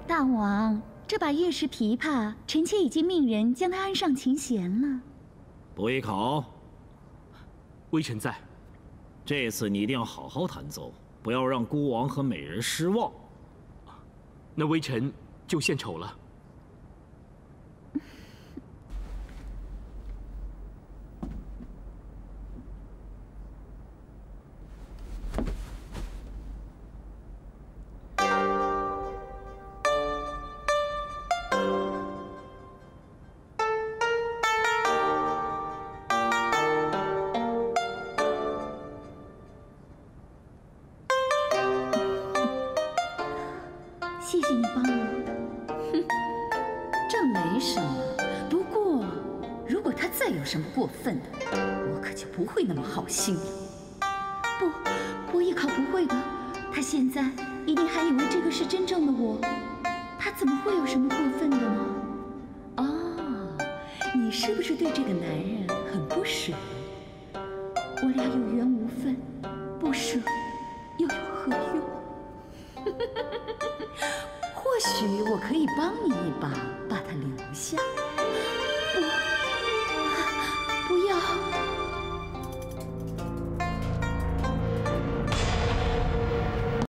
大王，这把月式琵琶，臣妾已经命人将它安上琴弦了。 伯邑考， 微臣在。 这次你一定要好好弹奏，不要让孤王和美人失望。 那微臣就献丑了。 谢谢你帮我。 哼，这没什么。不过，如果他再有什么过分的，我可就不会那么好心了。 不，伯邑考不会的，他现在一定还以为这个是真正的我。他怎么会有什么过分的呢？哦，你是不是对这个男人很不舍？我俩有缘无分，不舍又有何用？ 或许我可以帮你一把，把他留下。 不。